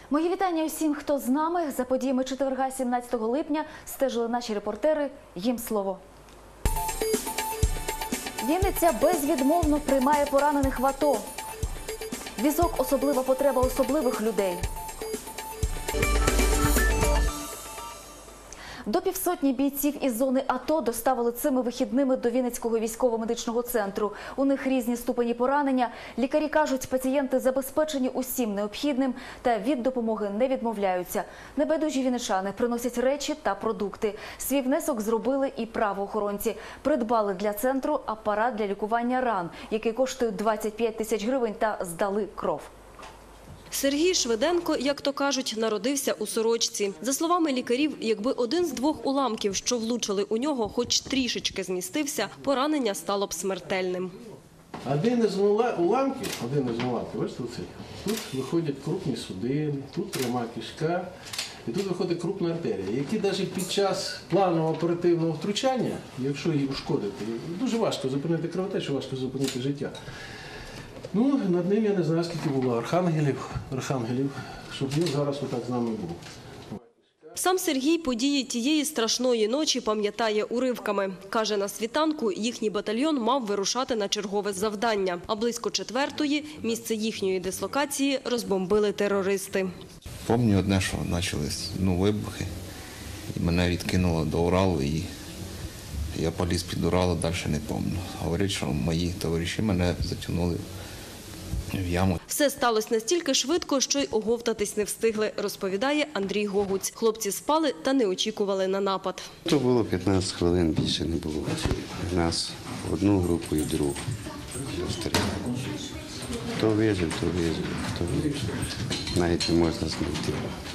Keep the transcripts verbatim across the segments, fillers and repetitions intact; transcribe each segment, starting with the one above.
Мої вітання усім, хто з нами. За подіями четверга, сімнадцятого липня, стежили наші репортери. Їм слово. Вінниця безвідмовно приймає поранених в АТО. Візок – особлива потреба особливих людей. До півсотні бійців із зони АТО доставили цими вихідними до Вінницького військово-медичного центру. У них різні ступені поранення. Лікарі кажуть, пацієнти забезпечені усім необхідним та від допомоги не відмовляються. Небайдужі вінничани приносять речі та продукти. Свій внесок зробили і правоохоронці. Придбали для центру апарат для лікування ран, який коштує двадцять п'ять тисяч гривень, та здали кров. Сергій Швиденко, як то кажуть, народився у сорочці. За словами лікарів, якби один з двох уламків, що влучили у нього, хоч трішечки змістився, поранення стало б смертельним. Один із уламків, один із уламків, ось тут, тут виходять крупні судини, тут пряма кишка, і тут виходить крупна артерія, які навіть під час планового оперативного втручання, якщо її ушкодити, дуже важко зупинити кровотечу, важко зупинити життя. Ну, над ним я не знаю, скільки було архангелів, архангелів, щоб він зараз отак з нами був. Сам Сергій події тієї страшної ночі пам'ятає уривками. Каже, на світанку їхній батальйон мав вирушати на чергове завдання. А близько четвертої місце їхньої дислокації розбомбили терористи. Пам'ятаю одне, що почались ну, вибухи, і мене відкинуло до Уралу, і я поліз під Уралу, далі не пам'ятаю. Говорять, що мої товариші мене затягнули в яму. Все сталося настільки швидко, що й оговтатись не встигли, розповідає Андрій Гогуць. Хлопці спали та не очікували на напад. То було п'ятнадцять хвилин, більше не було. Нас в одну групу і в другу. Хто вижив, то вижив, хто вижив. Навіть не можна знайти.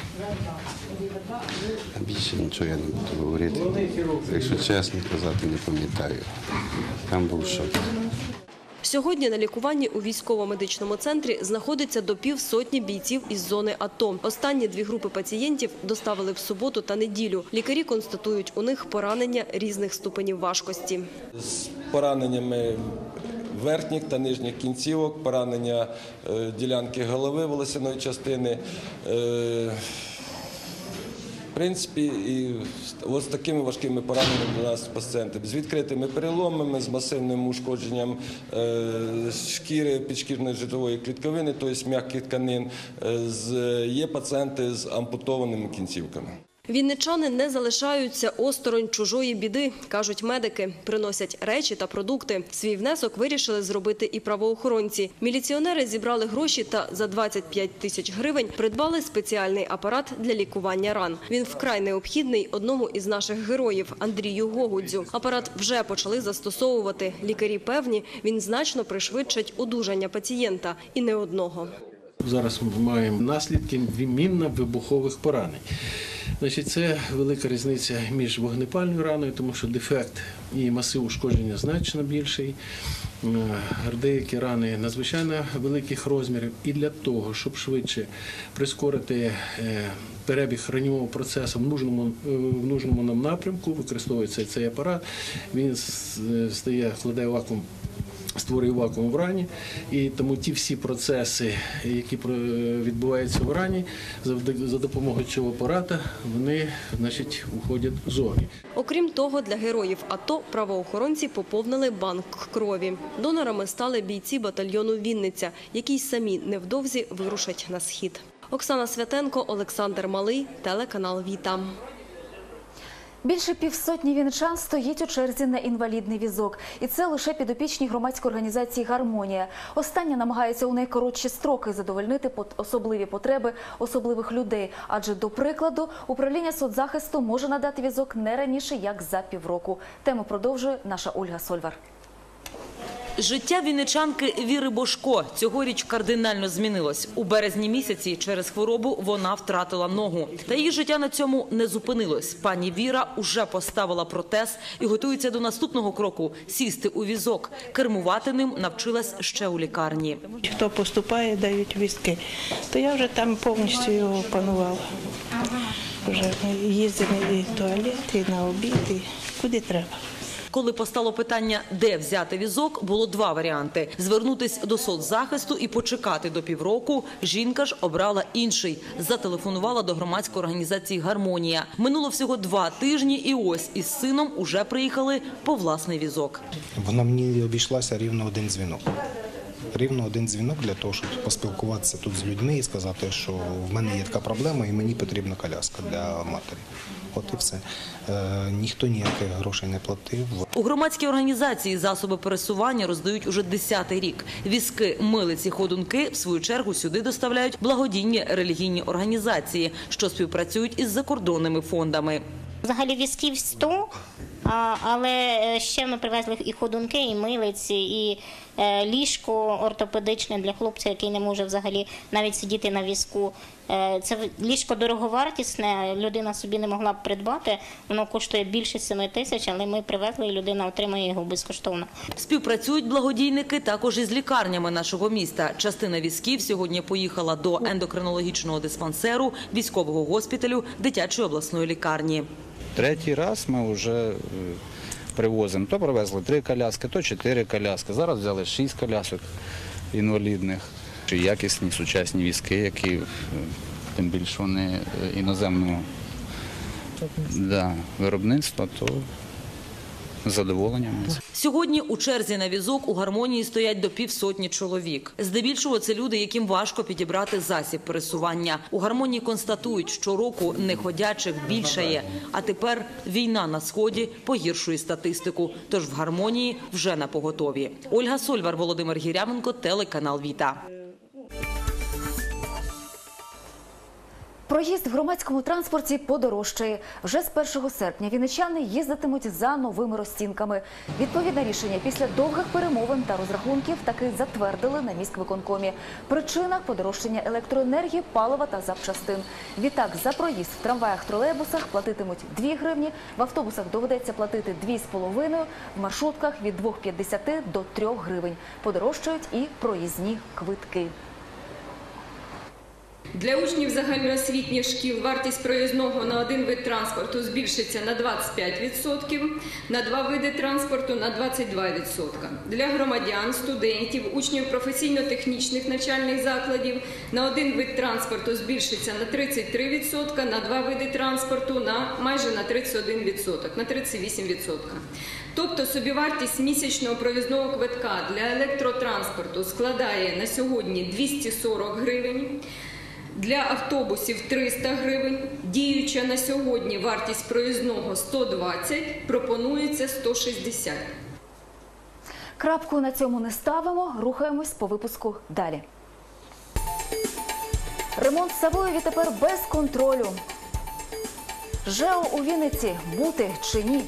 А більше нічого я не буду говорити. Якщо чесно казати, не пам'ятаю. Там був шок. Сьогодні на лікуванні у військово-медичному центрі знаходиться до півсотні бійців із зони АТО. Останні дві групи пацієнтів доставили в суботу та неділю. Лікарі констатують у них поранення різних ступенів важкості. З пораненнями верхніх та нижніх кінцівок, поранення ділянки голови, волосяної частини. В принципі, і ось такими важкими пораненнями до нас пацієнти з відкритими переломами, з масивним ушкодженням шкіри, підшкірної жирової клітковини, тобто м'яких тканин. Є пацієнти з ампутованими кінцівками. Вінничани не залишаються осторонь чужої біди, кажуть медики. Приносять речі та продукти. Свій внесок вирішили зробити і правоохоронці. Міліціонери зібрали гроші та за двадцять п'ять тисяч гривень придбали спеціальний апарат для лікування ран. Він вкрай необхідний одному із наших героїв – Андрію Гогудзю. Апарат вже почали застосовувати. Лікарі певні, він значно пришвидшить одужання пацієнта. І не одного. Зараз ми маємо наслідки мінно-вибухових поранень. Значить, це велика різниця між вогнепальною раною, тому що дефект і масив ушкодження значно більший. Деякі рани надзвичайно великих розмірів. І для того, щоб швидше прискорити перебіг раннього процесу в нужному, в нужному нам напрямку, використовується цей апарат, він стає, вкладає вакуум, створює вакуум в рані, і тому ті всі процеси, які відбуваються в рані, за допомогою цього апарата, вони, значить, уходять зовні. Окрім того, для героїв АТО правоохоронці поповнили банк крові. Донорами стали бійці батальйону «Вінниця», які й самі невдовзі вирушать на схід. Оксана Святенко, Олександр Малий, телеканал «Віта». Більше півсотні вінничан стоїть у черзі на інвалідний візок. І це лише підопічні громадської організації «Гармонія». Остання намагається у найкоротші строки задовольнити особливі потреби особливих людей. Адже, до прикладу, управління соцзахисту може надати візок не раніше, як за півроку. Тему продовжує наша Ольга Сольвар. Життя вінничанки Віри Божко цьогоріч кардинально змінилось. У березні місяці через хворобу вона втратила ногу. Та її життя на цьому не зупинилось. Пані Віра уже поставила протез і готується до наступного кроку – сісти у візок. Кермувати ним навчилась ще у лікарні. Хто поступає, дають візки. То я вже там повністю його опанувала. Вже їздимо і в туалет, і на обід, і куди треба. Коли постало питання, де взяти візок, було два варіанти – звернутися до соцзахисту і почекати до півроку. Жінка ж обрала інший – зателефонувала до громадської організації «Гармонія». Минуло всього два тижні і ось із сином уже приїхали по власний візок. Вона мені обійшлася рівно один дзвінок. Рівно один дзвінок для того, щоб поспілкуватися тут з людьми і сказати, що в мене є така проблема і мені потрібна коляска для матері. От і все. Е, ніхто ніяких грошей не платив. У громадській організації засоби пересування роздають уже десятий рік. Візки, милиці, ходунки, в свою чергу, сюди доставляють благодійні релігійні організації, що співпрацюють із закордонними фондами. Взагалі візків сто, але ще ми привезли і ходунки, і милиці, і ліжко ортопедичне для хлопця, який не може взагалі навіть сидіти на візку. Це ліжко дороговартісне, людина собі не могла б придбати, воно коштує більше семи тисяч, але ми привезли і людина отримає його безкоштовно. Співпрацюють благодійники також із лікарнями нашого міста. Частина візків сьогодні поїхала до ендокринологічного диспансеру, військового госпіталю, дитячої обласної лікарні. Третій раз ми вже привозимо. То привезли три коляски, то чотири коляски. Зараз взяли шість колясок інвалідних. Якісні сучасні візки, які, тим більше вони іноземного да, виробництва, то з задоволенням. Сьогодні у черзі на візок у «Гармонії» стоять до півсотні чоловік. Здебільшого це люди, яким важко підібрати засіб пересування. У «Гармонії» констатують, що року неходячих більшає, а тепер війна на Сході погіршує статистику. Тож в «Гармонії» вже напоготові. Ольга Сольвар, Володимир Гірявенко, телеканал «Віта». Проїзд в громадському транспорті подорожчає. Вже з першого серпня вінничани їздитимуть за новими розцінками. Відповідне рішення після довгих перемовин та розрахунків таки затвердили на міськвиконкомі. Причина – подорожчання електроенергії, палива та запчастин. Відтак, за проїзд в трамваях, тролейбусах платитимуть дві гривні, в автобусах доведеться платити дві з половиною, в маршрутках від двох п'ятдесяти до трьох гривень. Подорожчають і проїзні квитки. Для учнів загальноосвітніх шкіл вартість проїзного на один вид транспорту збільшиться на двадцять п'ять відсотків, на два види транспорту – на двадцять два відсотки. Для громадян, студентів, учнів професійно-технічних навчальних закладів на один вид транспорту збільшиться на тридцять три відсотки, на два види транспорту на майже на тридцять один відсоток, на тридцять вісім відсотків. Тобто собівартість місячного проїзного квитка для електротранспорту складає на сьогодні двісті сорок гривень, для автобусів триста гривень, діюча на сьогодні вартість проїзного сто двадцять, пропонується сто шістдесят. Крапку на цьому не ставимо, рухаємось по випуску далі. Ремонт Савої відтепер без контролю. ЖЕО у Вінниці – бути чи ні?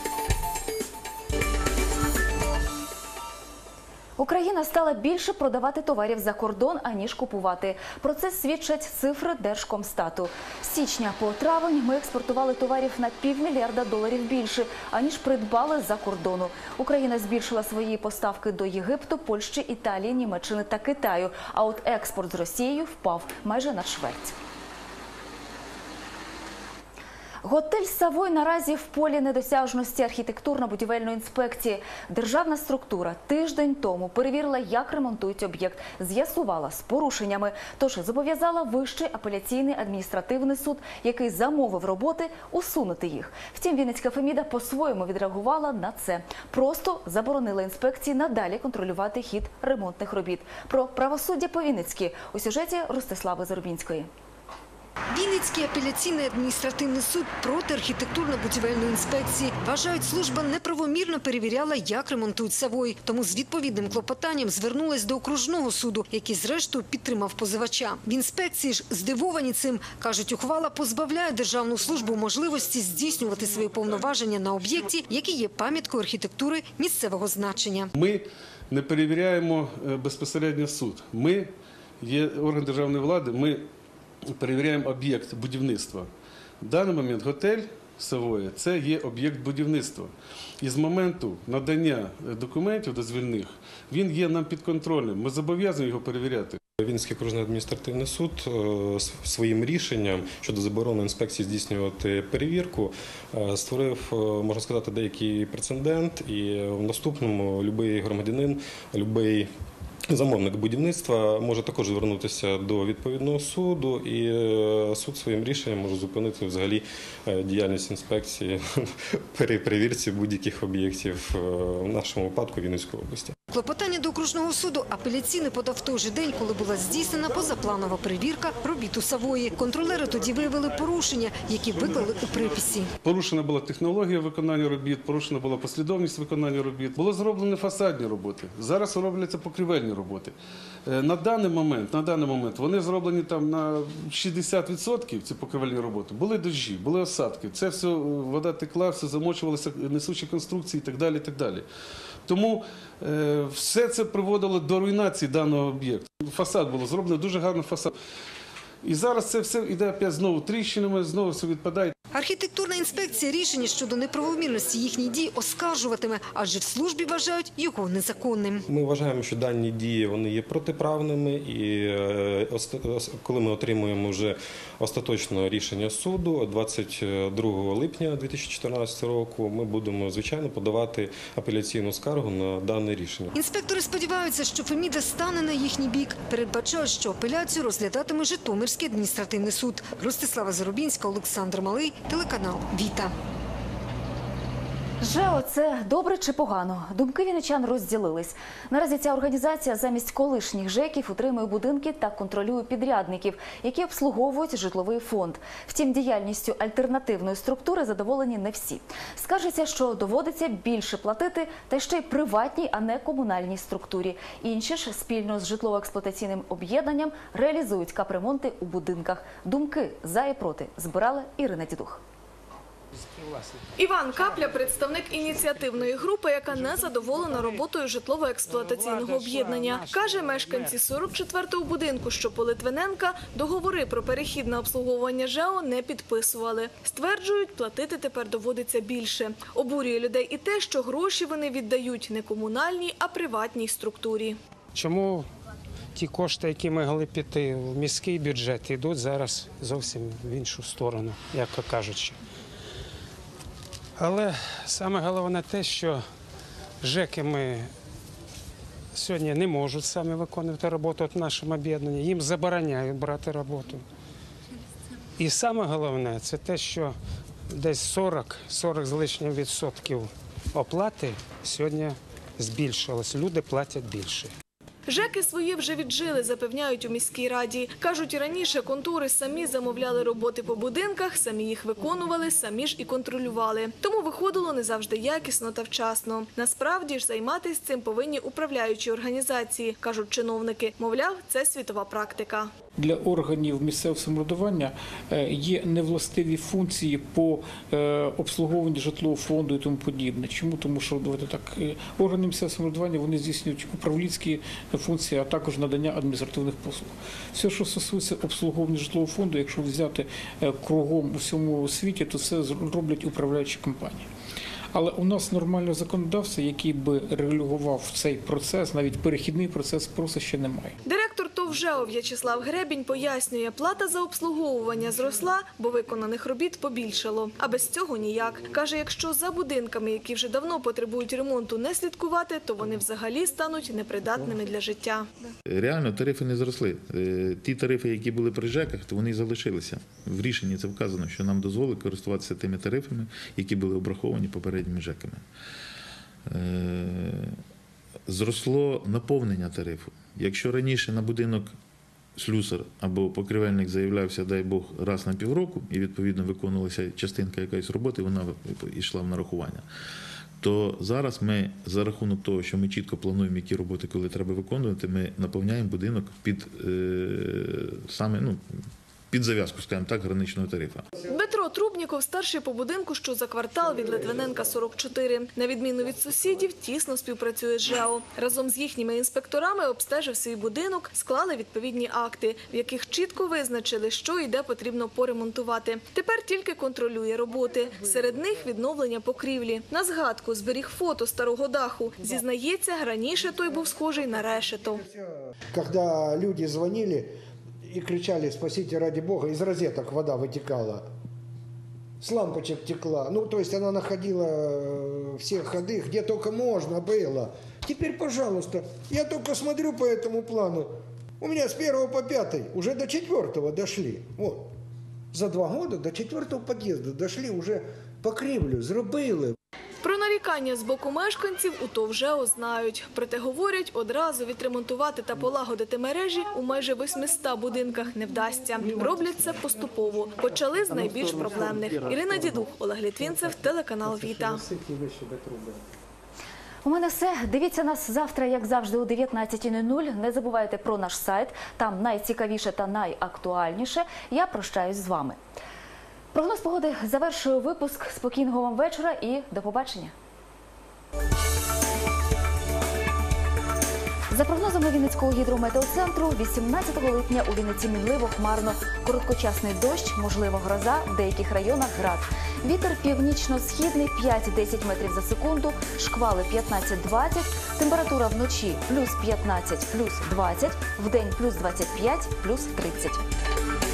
Україна стала більше продавати товарів за кордон, аніж купувати. Про це свідчать цифри Держкомстату. З січня по травень ми експортували товарів на півмільярда доларів більше, аніж придбали за кордону. Україна збільшила свої поставки до Єгипту, Польщі, Італії, Німеччини та Китаю. А от експорт з Росією впав майже на чверть. Готель «Савой» наразі в полі недосяжності архітектурно-будівельної інспекції. Державна структура тиждень тому перевірила, як ремонтують об'єкт, з'ясувала з порушеннями, тож зобов'язала Вищий апеляційний адміністративний суд, який замовив роботи, усунути їх. Втім, Вінницька Феміда по-своєму відреагувала на це. Просто заборонила інспекції надалі контролювати хід ремонтних робіт. Про правосуддя по-вінницьки у сюжеті Ростислави Зарубінської. Вінницький апеляційний адміністративний суд проти архітектурно-будівельної інспекції. Вважають, служба неправомірно перевіряла, як ремонтують «Савой». Тому з відповідним клопотанням звернулась до окружного суду, який зрештою підтримав позивача. В інспекції ж здивовані цим. Кажуть, ухвала позбавляє державну службу можливості здійснювати свої повноваження на об'єкті, який є пам'яткою архітектури місцевого значення. Ми не перевіряємо безпосередньо суд. Ми є орган державної влади, ми перевіряємо об'єкт будівництва. В даний момент готель «Савоя» – це є об'єкт будівництва. І з моменту надання документів дозвільних він є нам підконтрольним. Ми зобов'язані його перевіряти. Вінницький окружний адміністративний суд своїм рішенням щодо заборони інспекції здійснювати перевірку створив, можна сказати, деякий прецедент, і в наступному будь-який громадянин, будь-який замовник будівництва може також звернутися до відповідного суду, і суд своїм рішенням може зупинити взагалі діяльність інспекції при перевірці будь-яких об'єктів, в нашому випадку Вінницької області. Клопотання до окружного суду апеляційний подав в той же день, коли була здійснена позапланова перевірка робіт у Савої. Контролери тоді виявили порушення, які виклали у приписі. Порушена була технологія виконання робіт, порушена була послідовність виконання робіт. Було зроблені фасадні роботи. Зараз робляться покрівельні роботи. На даний момент, на даний момент вони зроблені там на шістдесят відсотків, ці покрівельні роботи. Були дощі, були осадки. Це все, вода текла, все замочувалося, несучі конструкції і так далі, і так далі. Тому е, все це приводило до руйнації даного об'єкту. Фасад було зроблено, дуже гарний фасад. І зараз це все йде опять знову тріщинами, знову все відпадає. Архітектурна інспекція рішення щодо неправомірності їхніх дій оскаржуватиме, адже в службі вважають його незаконним. Ми вважаємо, що дані дії вони є протиправними, і коли ми отримуємо вже остаточне рішення суду двадцять другого липня дві тисячі чотирнадцятого року, ми будемо, звичайно, подавати апеляційну скаргу на дане рішення. Інспектори сподіваються, що Феміда стане на їхній бік. Передбачають, що апеляцію розглядатиме Житомирський адміністративний суд. Ростислава Зарубінська, Олександр Малий, телеканал Віта. ЖЕО – це добре чи погано? Думки вінничан розділились. Наразі ця організація замість колишніх ЖЕКів утримує будинки та контролює підрядників, які обслуговують житловий фонд. Втім, діяльністю альтернативної структури задоволені не всі. Скаржаться, що доводиться більше платити, та ще й приватній, а не комунальній структурі. Інші ж спільно з житлово-експлуатаційним об'єднанням реалізують капремонти у будинках. Думки за і проти збирала Ірина Дідух. Іван Капля – представник ініціативної групи, яка не задоволена роботою житлово-експлуатаційного об'єднання. Каже, мешканці сорок четвертого будинку, що по Литвиненка, договори про перехід на обслуговування ЖЕО не підписували. Стверджують, платити тепер доводиться більше. Обурює людей і те, що гроші вони віддають не комунальній, а приватній структурі. Чому ті кошти, які могли піти в міський бюджет, йдуть зараз зовсім в іншу сторону, як кажучи. Але саме головне те, що ЖЕКи ми сьогодні не можуть самі виконувати роботу в нашому об'єднанні, їм забороняють брати роботу. І саме головне – це те, що десь сорок з лишнім відсотків оплати сьогодні збільшилось, люди платять більше. ЖЕКи свої вже віджили, запевняють у міській раді. Кажуть, раніше контори самі замовляли роботи по будинках, самі їх виконували, самі ж і контролювали. Тому виходило не завжди якісно та вчасно. Насправді ж займатися цим повинні управляючі організації, кажуть чиновники. Мовляв, це світова практика. Для органів місцевого самоврядування є невластиві функції по обслуговуванню житлового фонду і тому подібне. Чому? Тому що так, органи місцевого самоврядування вони здійснюють управлінські функції, а також надання адміністративних послуг. Все, що стосується обслуговування житлового фонду, якщо взяти кругом у всьому світі, то це роблять управляючі компанії. Але у нас нормального законодавця, який би регулював цей процес, навіть перехідний процес, просто ще немає. Директор ТОВ ЖЕО В'ячеслав Гребінь пояснює, плата за обслуговування зросла, бо виконаних робіт побільшало. А без цього ніяк. Каже, якщо за будинками, які вже давно потребують ремонту, не слідкувати, то вони взагалі стануть непридатними для життя. Реально тарифи не зросли. Ті тарифи, які були при ЖЕКах, то вони залишилися. В рішенні це вказано, що нам дозволить користуватися тими тарифами, які були обраховані попередніми ЖЕКами. Зросло наповнення тарифу. Якщо раніше на будинок слюсар або покривельник заявлявся, дай Бог, раз на півроку, і відповідно виконувалася частинка якоїсь роботи, вона йшла в нарахування, то зараз ми за рахунок того, що ми чітко плануємо, які роботи, коли треба виконувати, ми наповняємо будинок під е, саме, ну, під зав'язку, скажімо так, граничного тарифу. Дмитро Трубніков – старший по будинку, що за квартал від Литвиненка сорок чотири. На відміну від сусідів, тісно співпрацює з ЖЕО. Разом з їхніми інспекторами обстежив свій будинок, склали відповідні акти, в яких чітко визначили, що і де потрібно поремонтувати. Тепер тільки контролює роботи. Серед них відновлення покрівлі. На згадку зберіг фото старого даху. Зізнається, раніше той був схожий на решето. Коли люди дзвонили и кричали: «Спасите, ради Бога», из розеток вода вытекала, с лампочек текла. Ну, то есть она находила все ходы, где только можно было. Теперь, пожалуйста, я только смотрю по этому плану. У меня с первого по пятый уже до четвертого дошли. Вот. За два года до четвертого подъезда дошли, уже покрівлю зробили. Про нарікання з боку мешканців у ТОВ ЖЕО знають. Проте говорять, одразу відремонтувати та полагодити мережі у майже восьмистах будинках не вдасться. Роблять це поступово. Почали з найбільш проблемних. Ірина Дідух, Олег Літвінцев, телеканал Віта. У мене все. Дивіться нас завтра, як завжди, о дев'ятнадцятій нуль нуль. Не забувайте про наш сайт. Там найцікавіше та найактуальніше. Я прощаюсь з вами. Прогноз погоди завершує випуск. Спокійного вам вечора і до побачення. За прогнозами Вінницького гідрометеоцентру, вісімнадцятого липня у Вінниці мінливо, хмарно, короткочасний дощ, можливо гроза, в деяких районах град. Вітер північно-східний п'ять-десять метрів за секунду, шквали п'ятнадцять-двадцять, температура вночі плюс п'ятнадцять, плюс двадцять, вдень плюс двадцять п'ять, плюс тридцять.